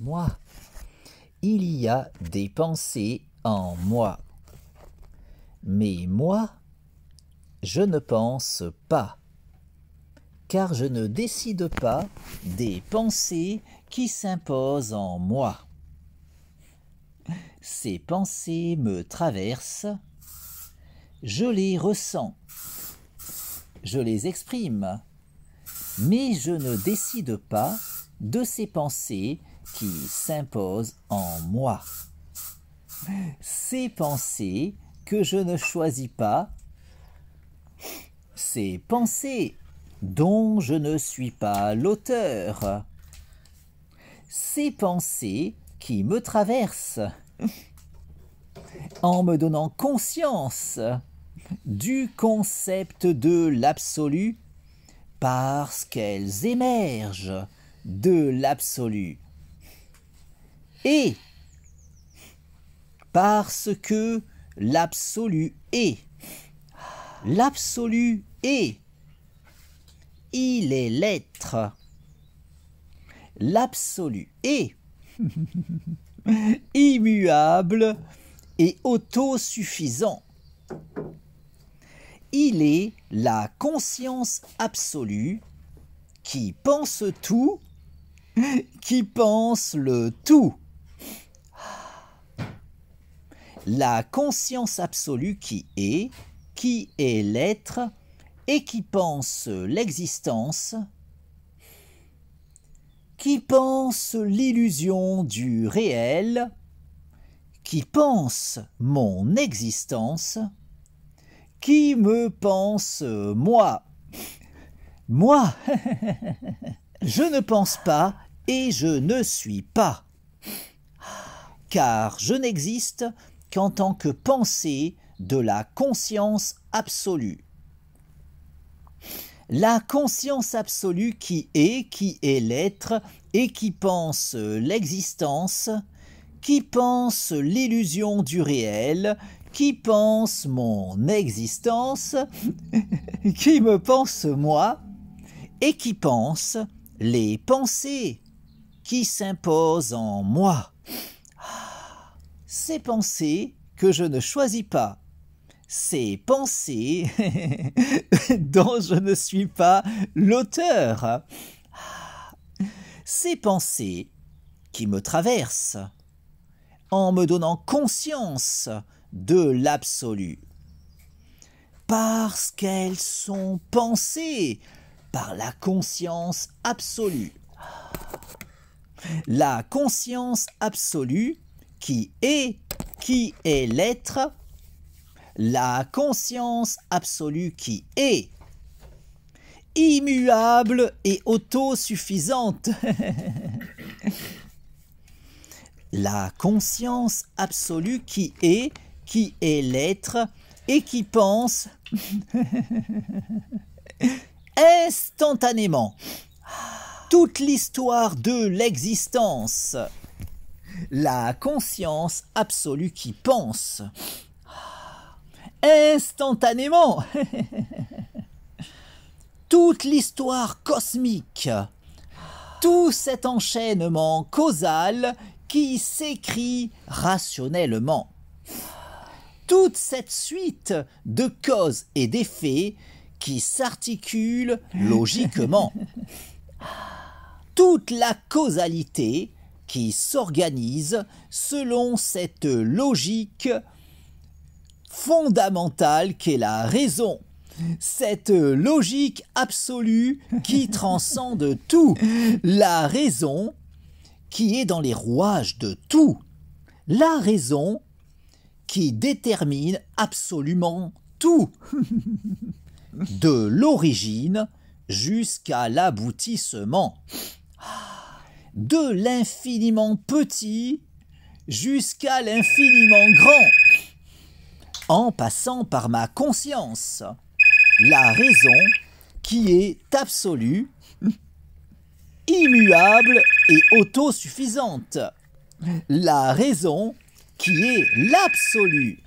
moi. Il y a des pensées en moi. Mais moi, je ne pense pas, car je ne décide pas des pensées qui s'imposent en moi. Ces pensées me traversent, je les ressens, je les exprime, mais je ne décide pas de ces pensées qui s'imposent en moi. Ces pensées que je ne choisis pas, ces pensées dont je ne suis pas l'auteur, ces pensées qui me traversent en me donnant conscience du concept de l'absolu parce qu'elles émergent de l'absolu et parce que l'absolu est. L'absolu est. Il est l'être. L'absolu est immuable et autosuffisant. Il est la conscience absolue qui pense tout, qui pense le tout. La conscience absolue qui est l'être et qui pense l'existence, qui pense l'illusion du réel, qui pense mon existence, qui me pense moi. Moi, je ne pense pas et je ne suis pas, car je n'existe qu'en tant que pensée de la conscience absolue. La conscience absolue qui est l'être et qui pense l'existence, qui pense l'illusion du réel, qui pense mon existence, qui me pense moi, et qui pense les pensées qui s'imposent en moi. Ces pensées que je ne choisis pas, ces pensées dont je ne suis pas l'auteur, ces pensées qui me traversent en me donnant conscience de l'absolu, parce qu'elles sont pensées par la conscience absolue. La conscience absolue qui est l'être, la conscience absolue qui est immuable et autosuffisante. La conscience absolue qui est l'être et qui pense instantanément toute l'histoire de l'existence. La conscience absolue qui pense instantanément toute l'histoire cosmique, tout cet enchaînement causal qui s'écrit rationnellement, toute cette suite de causes et d'effets qui s'articulent logiquement, toute la causalité qui s'organise selon cette logique fondamentale qu'est la raison, cette logique absolue qui transcende tout, la raison qui est dans les rouages de tout, la raison qui détermine absolument tout, de l'origine jusqu'à l'aboutissement, de l'infiniment petit jusqu'à l'infiniment grand, en passant par ma conscience, la raison qui est absolue, immuable et autosuffisante, la raison qui est l'absolu,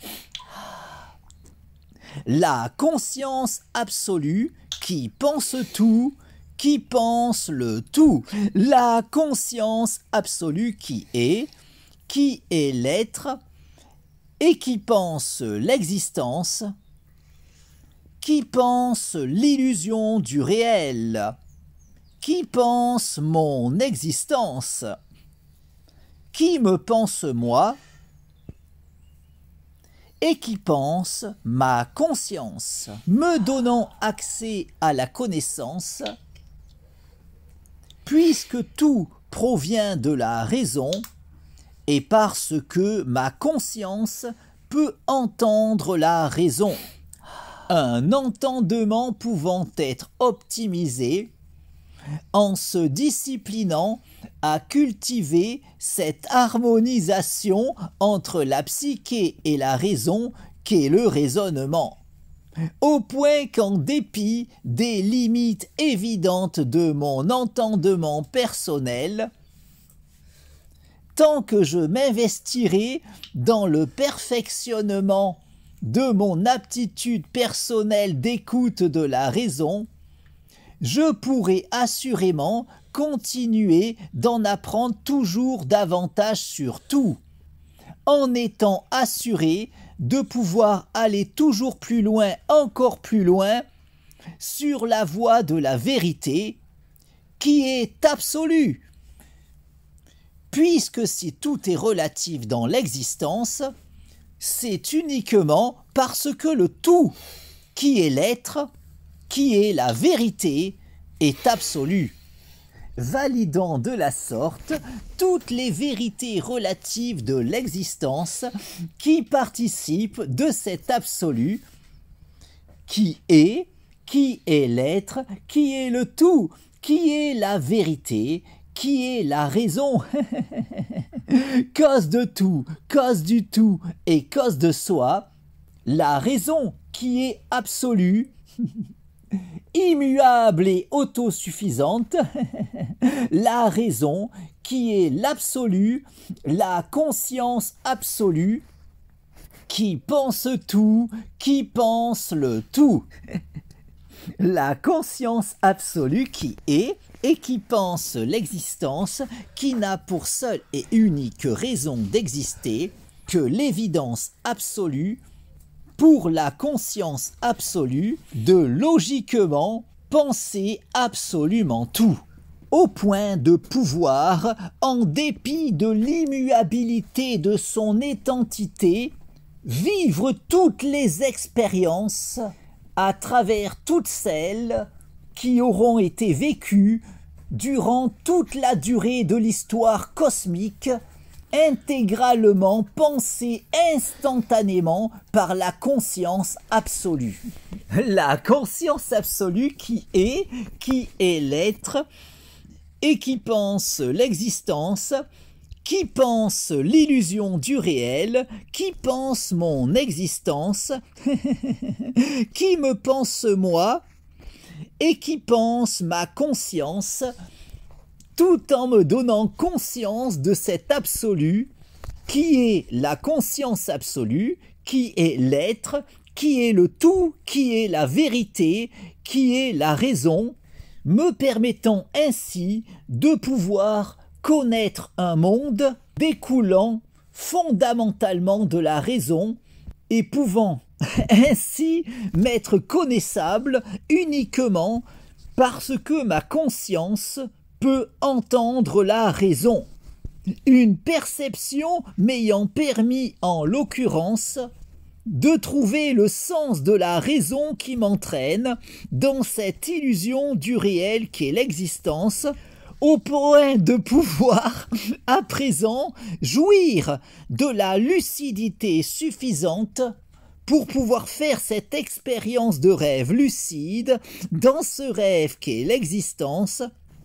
la conscience absolue qui pense tout, qui pense le tout, la conscience absolue qui est l'être, et qui pense l'existence, qui pense l'illusion du réel, qui pense mon existence, qui me pense moi, et qui pense ma conscience, me donnant accès à la connaissance, puisque tout provient de la raison, et parce que ma conscience peut entendre la raison, un entendement pouvant être optimisé en se disciplinant à cultiver cette harmonisation entre la psyché et la raison qu'est le raisonnement, au point qu'en dépit des limites évidentes de mon entendement personnel, tant que je m'investirai dans le perfectionnement de mon aptitude personnelle d'écoute de la raison, je pourrai assurément continuer d'en apprendre toujours davantage sur tout, en étant assuré de pouvoir aller toujours plus loin, encore plus loin, sur la voie de la vérité, qui est absolue. Puisque si tout est relatif dans l'existence, c'est uniquement parce que le tout, qui est l'être, qui est la vérité, est absolu, validant de la sorte toutes les vérités relatives de l'existence qui participent de cet absolu, qui est l'être, qui est le tout, qui est la vérité, qui est la raison, cause de tout, cause du tout et cause de soi, la raison qui est absolue, immuable et autosuffisante, la raison qui est l'absolu, la conscience absolue, qui pense tout, qui pense le tout, la conscience absolue qui est et qui pense l'existence, qui n'a pour seule et unique raison d'exister que l'évidence absolue, pour la conscience absolue, de logiquement penser absolument tout, au point de pouvoir, en dépit de l'immuabilité de son identité, vivre toutes les expériences à travers toutes celles qui auront été vécues durant toute la durée de l'histoire cosmique, intégralement pensée instantanément par la conscience absolue. La conscience absolue qui est l'être, et qui pense l'existence, qui pense l'illusion du réel, qui pense mon existence, qui me pense moi, et qui pense ma conscience, tout en me donnant conscience de cet absolu, qui est la conscience absolue, qui est l'être, qui est le tout, qui est la vérité, qui est la raison, me permettant ainsi de pouvoir connaître un monde découlant fondamentalement de la raison et pouvant ainsi m'être connaissable uniquement parce que ma conscience peut entendre la raison. Une perception m'ayant permis en l'occurrence de trouver le sens de la raison qui m'entraîne dans cette illusion du réel qu'est l'existence, au point de pouvoir, à présent, jouir de la lucidité suffisante pour pouvoir faire cette expérience de rêve lucide dans ce rêve qu'est l'existence,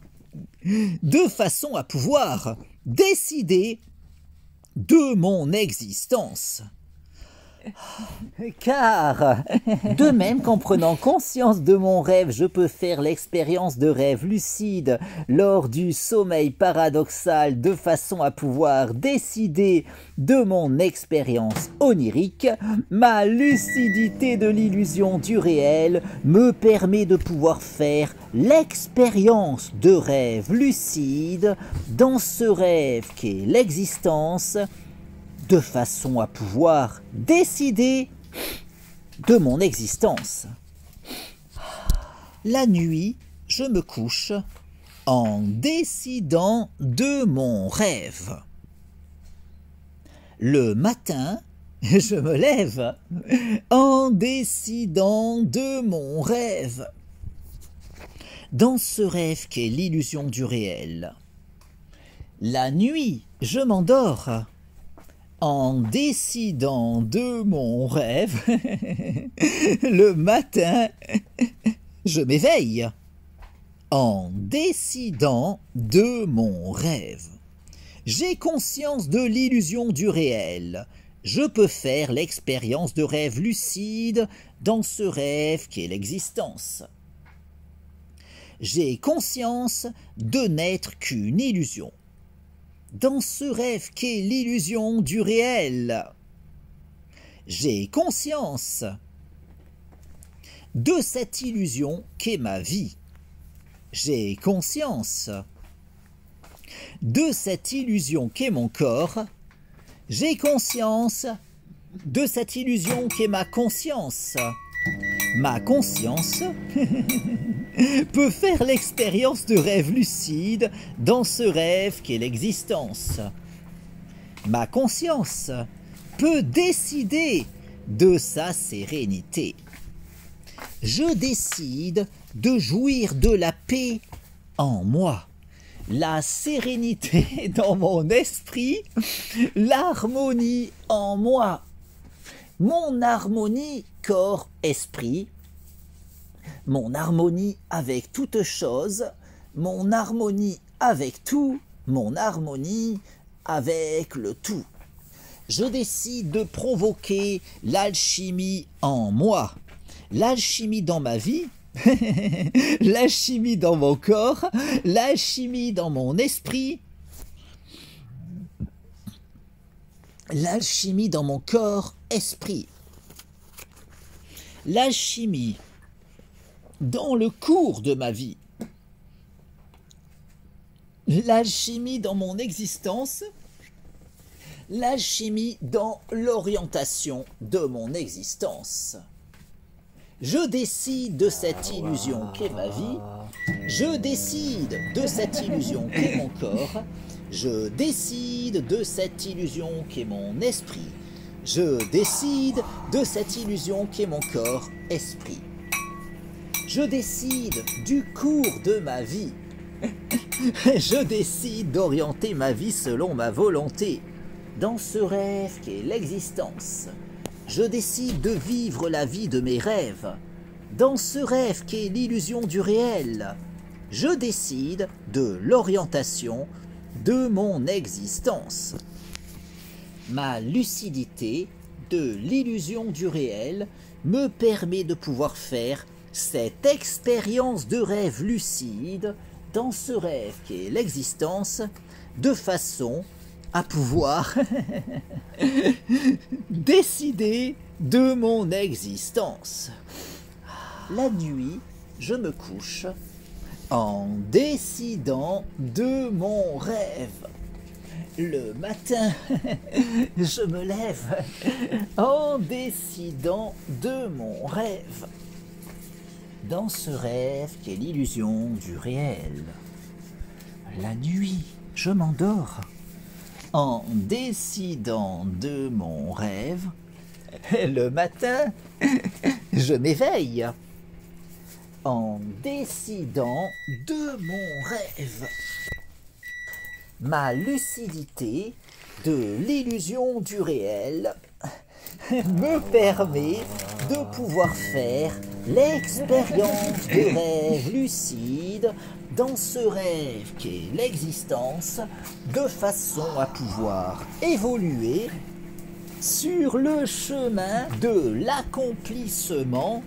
de façon à pouvoir décider de mon existence. Car, de même qu'en prenant conscience de mon rêve, je peux faire l'expérience de rêve lucide lors du sommeil paradoxal de façon à pouvoir décider de mon expérience onirique, ma lucidité de l'illusion du réel me permet de pouvoir faire l'expérience de rêve lucide dans ce rêve qu'est l'existence, de façon à pouvoir décider de mon existence. La nuit, je me couche en décidant de mon rêve. Le matin, je me lève en décidant de mon rêve. Dans ce rêve qu'est l'illusion du réel. La nuit, je m'endors en décidant de mon rêve. Le matin, je m'éveille en décidant de mon rêve. J'ai conscience de l'illusion du réel. Je peux faire l'expérience de rêve lucide dans ce rêve qu'est l'existence. J'ai conscience de n'être qu'une illusion. Dans ce rêve qu'est l'illusion du réel, j'ai conscience de cette illusion qu'est ma vie. J'ai conscience de cette illusion qu'est mon corps. J'ai conscience de cette illusion qu'est ma conscience. Ma conscience peut faire l'expérience de rêve lucide dans ce rêve qu'est l'existence. Ma conscience peut décider de sa sérénité. Je décide de jouir de la paix en moi, la sérénité dans mon esprit, l'harmonie en moi. Mon harmonie corps-esprit, mon harmonie avec toute chose, mon harmonie avec tout, mon harmonie avec le tout. Je décide de provoquer l'alchimie en moi, l'alchimie dans ma vie, l'alchimie dans mon corps, l'alchimie dans mon esprit, l'alchimie dans mon corps, esprit. L'alchimie dans le cours de ma vie. L'alchimie dans mon existence. L'alchimie dans l'orientation de mon existence. Je décide de cette illusion qu'est ma vie. Je décide de cette illusion qu'est mon corps. Je décide de cette illusion qu'est mon esprit. Je décide de cette illusion qu'est mon corps, esprit. Je décide du cours de ma vie. Je décide d'orienter ma vie selon ma volonté. Dans ce rêve qu'est l'existence. Je décide de vivre la vie de mes rêves. Dans ce rêve qu'est l'illusion du réel. Je décide de l'orientation de mon existence. Ma lucidité de l'illusion du réel me permet de pouvoir faire cette expérience de rêve lucide dans ce rêve qu'est l'existence, de façon à pouvoir décider de mon existence. La nuit, je me couche en décidant de mon rêve. Le matin, je me lève en décidant de mon rêve. Dans ce rêve qu'est l'illusion du réel. La nuit, je m'endors en décidant de mon rêve. Le matin, je m'éveille en décidant de mon rêve. Ma lucidité de l'illusion du réel me permet de pouvoir faire l'expérience de rêve lucide dans ce rêve qu'est l'existence, de façon à pouvoir évoluer sur le chemin de l'accomplissement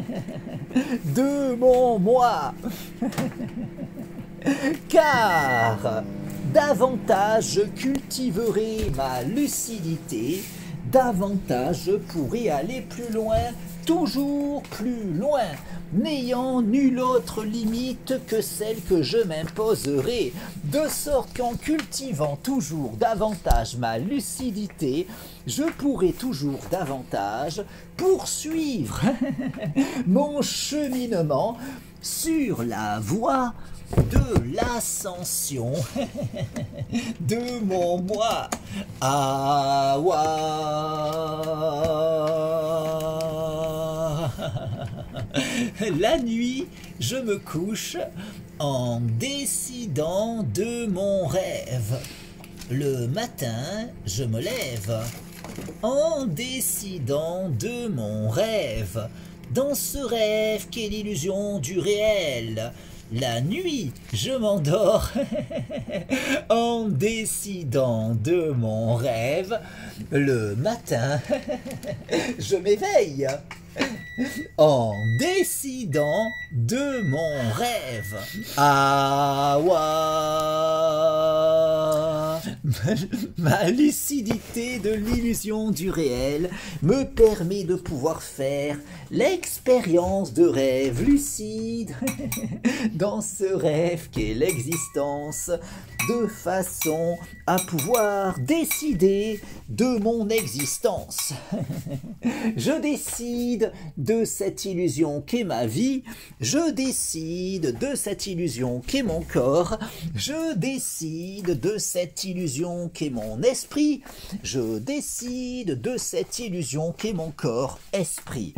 de mon moi. Car davantage je cultiverai ma lucidité, davantage je pourrai aller plus loin, toujours plus loin, n'ayant nulle autre limite que celle que je m'imposerai, de sorte qu'en cultivant toujours davantage ma lucidité, je pourrai toujours davantage poursuivre mon cheminement sur la voie de l'ascension de mon moi. La nuit, je me couche en décidant de mon rêve. Le matin, je me lève en décidant de mon rêve. Dans ce rêve qu'est l'illusion du réel, la nuit, je m'endors en décidant de mon rêve. Le matin, je m'éveille en décidant de mon rêve. Ma lucidité de l'illusion du réel me permet de pouvoir faire l'expérience de rêve lucide dans ce rêve qu'est l'existence, de façon à pouvoir décider de mon existence. Je décide de cette illusion qu'est ma vie, je décide de cette illusion qu'est mon corps, je décide de cette illusion qu'est mon esprit, je décide de cette illusion qu'est mon corps-esprit.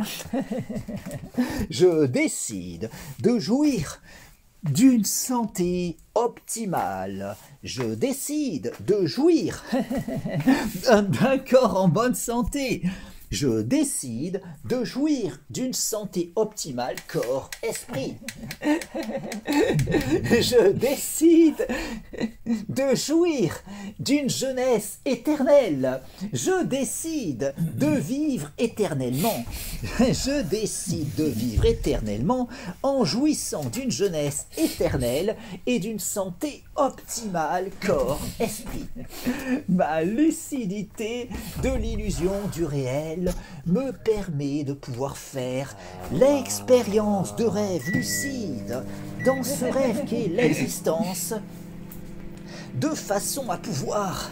Je décide de jouir d'une santé optimale. Je décide de jouir d'un corps en bonne santé. Je décide de jouir d'une santé optimale corps-esprit. Je décide de jouir d'une jeunesse éternelle. Je décide de vivre éternellement. Je décide de vivre éternellement en jouissant d'une jeunesse éternelle et d'une santé optimale corps-esprit. Ma lucidité de l'illusion du réel me permet de pouvoir faire l'expérience de rêve lucide dans ce rêve qu'est l'existence, de façon à pouvoir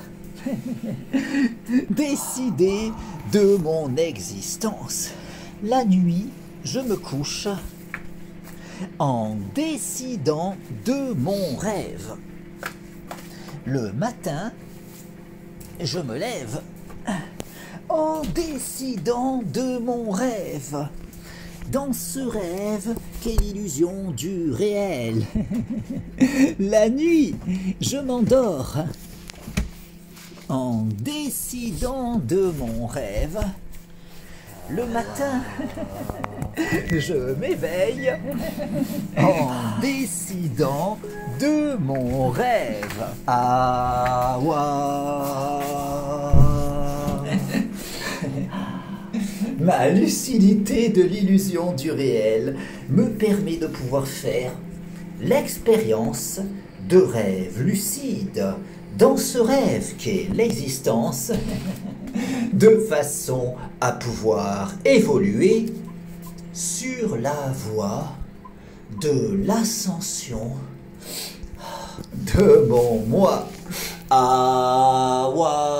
décider de mon existence. La nuit, je me couche en décidant de mon rêve. Le matin, je me lève en décidant de mon rêve. Dans ce rêve qu'est l'illusion du réel. La nuit, je m'endors en décidant de mon rêve. Le matin, je m'éveille en décidant de mon rêve. Ma lucidité de l'illusion du réel me permet de pouvoir faire l'expérience de rêve lucide dans ce rêve qu'est l'existence, de façon à pouvoir évoluer sur la voie de l'ascension de mon moi.